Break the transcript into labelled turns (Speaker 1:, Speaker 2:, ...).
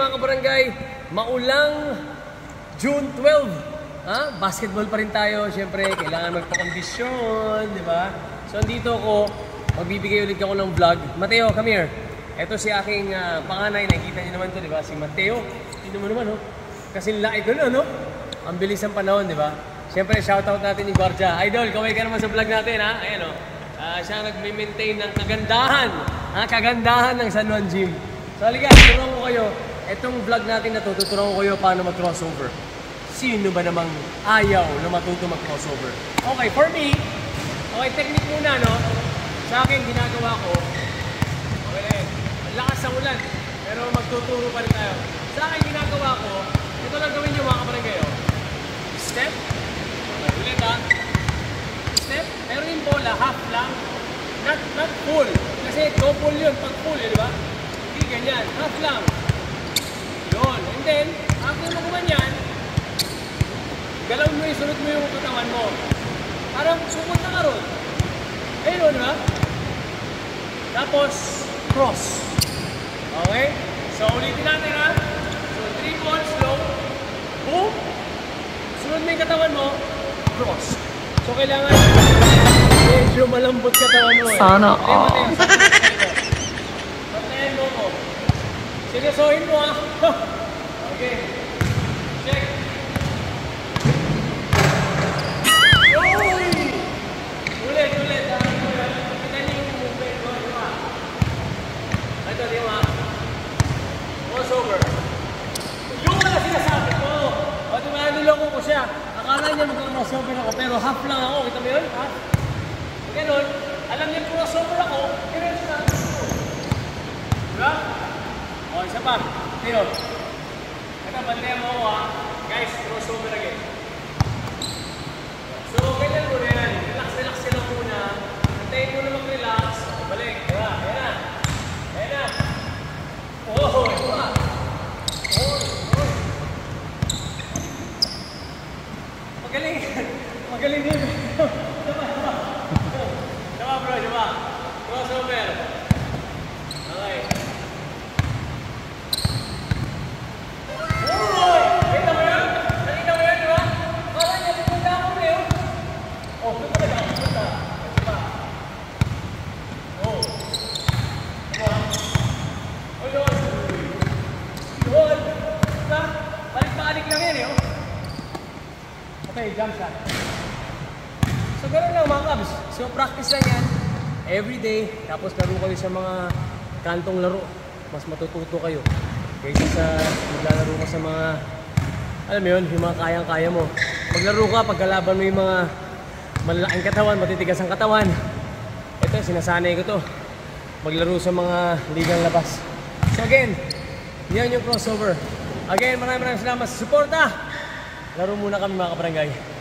Speaker 1: mga kabarangay, maulang June 12. Basketball pa rin tayo. Siyempre, kailangan magpakondisyon, di ba? So, andito ako. Magbibigay ulit ako ng vlog. Mateo, come here. Ito si aking panganay. Nakikita niyo naman to, di ba? Si Mateo. Tignan mo naman, no? Kasi laik ko na, no? Ang bilis ng panahon, di ba? Siyempre, shoutout natin yung Guardia. Idol, kaway ka naman sa vlog natin, ha? Ayan, no? Siya nag-maintain ng kagandahan. Kagandahan ng San Juan Gym. So, halika, tuturuan ko kayo. Itong vlog natin na to, tuturuan ko kayo paano mag-crossover. Sino ba namang ayaw na matuto mag-crossover? Okay, for me, okay, technique muna, no? Sa akin, ginagawa ko, okay, lakas ng ulan, pero magtuturo pa rin tayo. Sa akin, ginagawa ko, ito lang gawin nyo mga kabarangay, oh. Step, ulit ha. Step, pero yung bola, half lang, not full. Kasi double yun, pag full, di ba? Hindi ganyan, half lang. Yun, and then, after mo gumanyan, galawin mo yung sunod mo yung katawan mo. Parang pupunta ka ron. Ayun, di ba? Tapos, cross. Okay? So, ulitin natin ha. So, 3 balls, slow. Boom. Sunod mo yung katawan mo, cross. So, kailangan medyo malambot katawan mo.
Speaker 2: Sana all.
Speaker 1: Patayin mo ko. Sinusohin mo ha. Okay. Check. Ulit. Kita niyo yung movement ko. Ito, di ba? Crossover. Yung wala sinasabi ko. O, di ba? Niloko ko siya. Akala niya mag-crossover ako, pero half lang ako. Kita mo yun? Half. Ganun. Alam niya crossover ako, pero yung sinasabi ko. Diba? O, isa pa. Tiro. Ito, bantayan mo ako ha. Guys, crossover again. So, ganyan mo na yan. Relax sila muna. Antayin mo na mag-relax. Balik. Diba? Ayan na. Oh, ito ba? Magaling din. Diba bro, diba? Crossover. Okay. Nakita mo yun, diba? Kala niya, pupunta ako na yun. Oh, pupunta ka. Pupunta. Diba? Oh. Diba? Oh, yun. Yun. Diba? Balik-balik lang yan, oh. Okay, jump shot. So, gano'n lang mga kabs. So, practice lang yan. Everyday. Tapos, laro kayo sa mga kantong laro. Mas matututo kayo. Kaysa sa maglalaro ka sa mga, alam mo yun, yung mga kayang-kaya mo. Maglaro ka, pagkalaban mo yung mga malalaking katawan, matitigas ang katawan. Ito, sinasanay ko to. Maglaro sa mga ligang labas. So, again, yan yung crossover. Again, maraming salamat sa suporta. Laro muna kami mga kabarangay.